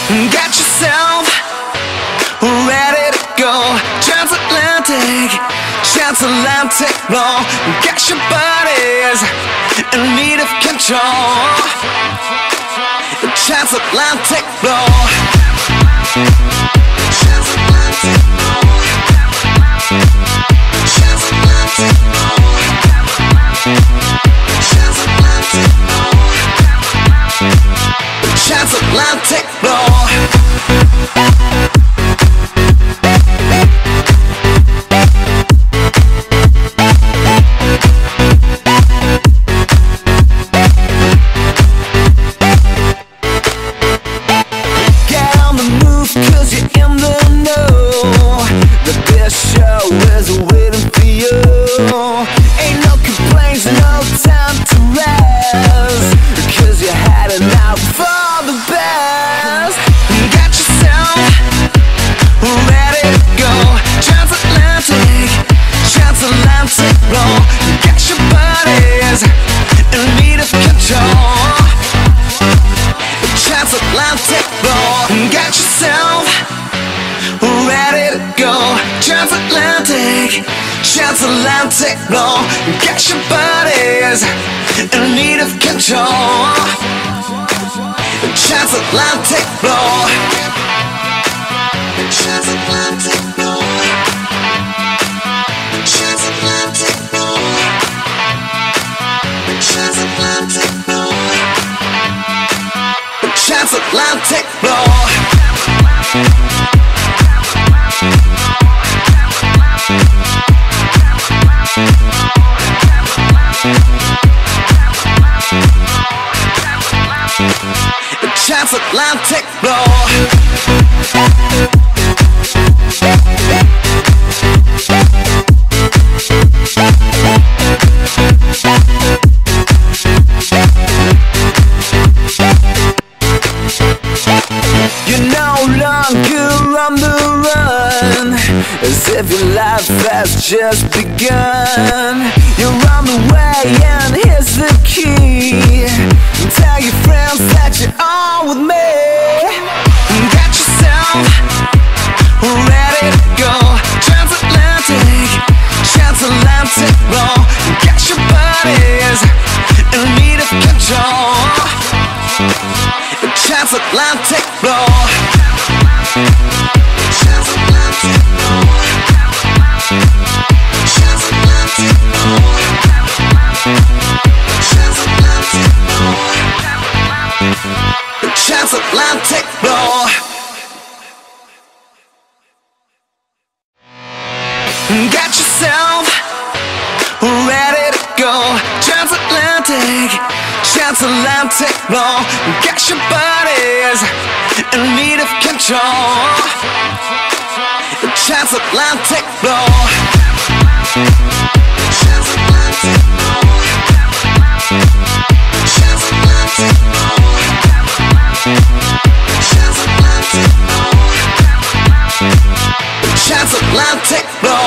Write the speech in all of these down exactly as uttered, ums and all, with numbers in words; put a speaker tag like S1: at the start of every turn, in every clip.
S1: Got yourself ready to go. Transatlantic, transatlantic flow. Got your buddies in need of control. Transatlantic flow. Transatlantic flow. Transatlantic flow. Transatlantic flow. Transatlantic flow. Transatlantic flow. Got your buddies in need of control. Transatlantic flow. Transatlantic flow. Transatlantic flow. Transatlantic flow. Transatlantic flow. Transatlantic flow. You're no longer on the run, as if your life has just begun. You're on the way and here's the key. Tell your friends that you're on with me. Got yourself ready to go. Transatlantic, transatlantic flow. Got your buddies in need of control. Transatlantic flow. Transatlantic flow. Transatlantic flow. Transatlantic flow. Transatlantic flow. Got yourself ready to go. Transatlantic, transatlantic flow. Got your buddies in need of control. Transatlantic flow. Transatlantic flow. Transatlantic flow. Transatlantic flow. Transatlantic flow.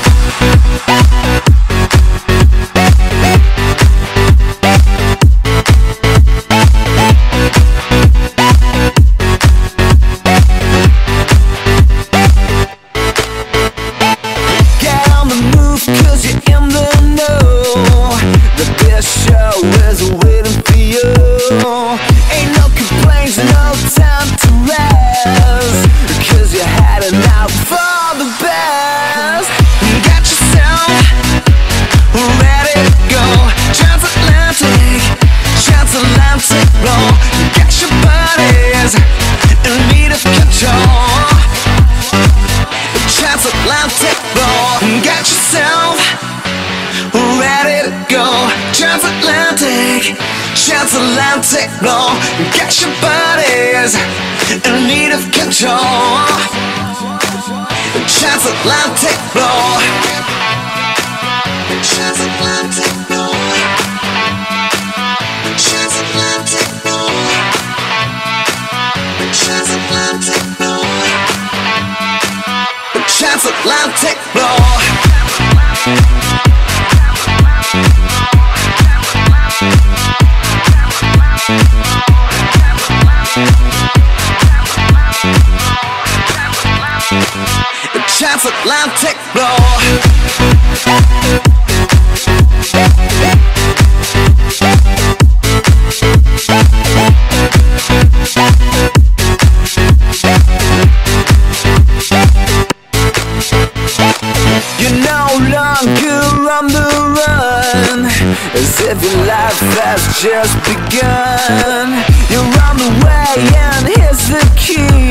S1: Transatlantic flow. Got your buddies in need of control. Transatlantic flow. Transatlantic flow. Transatlantic flow. Transatlantic flow. Transatlantic flow. Atlantic blow. You're no longer on the run, as if your life has just begun. You're on the way and here's the key.